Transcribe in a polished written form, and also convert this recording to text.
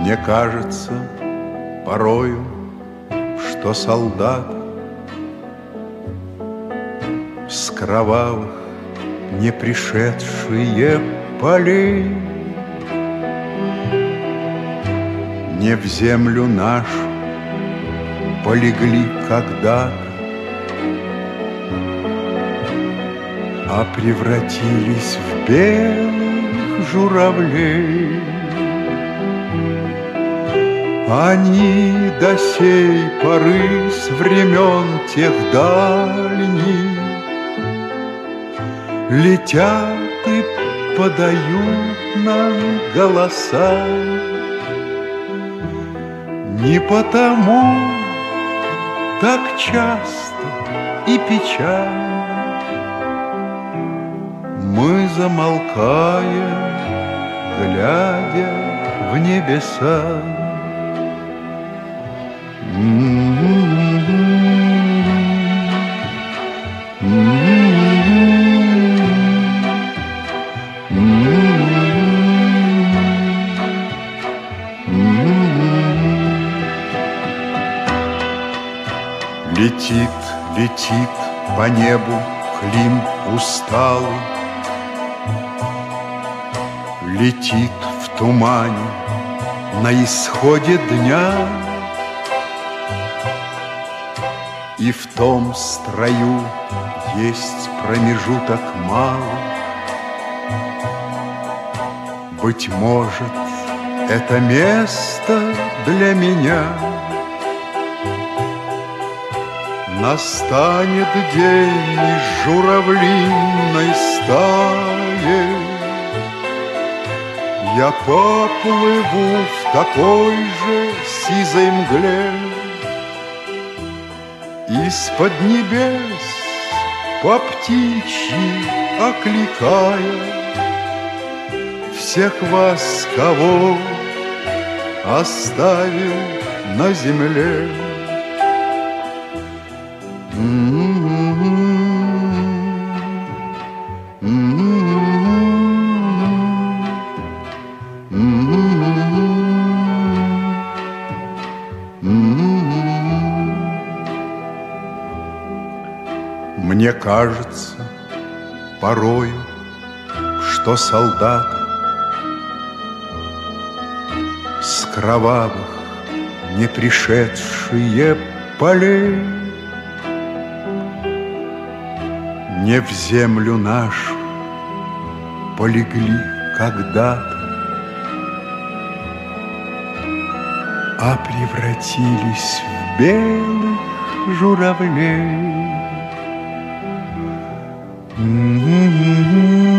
Мне кажется порою, что солдат с кровавых не пришедшие полей не в землю нашу полегли когда-то, а превратились в белых журавлей. Они до сей поры с времен тех дальних летят и подают нам голоса. Не потому так часто и печально мы замолкаем, глядя в небеса. Летит, летит по небу Клим усталый, летит в тумане на исходе дня, и в том строю есть промежуток малый. Быть может, это место для меня. Настанет день из журавлиной стаи, я поплыву в такой же сизой мгле. Из-под небес по птичьи окликая всех вас, кого оставил на земле. Мне кажется порою, что солдаты с кровавых не пришедшие полей не в землю нашу полегли когда-то, а превратились в белых журавлей.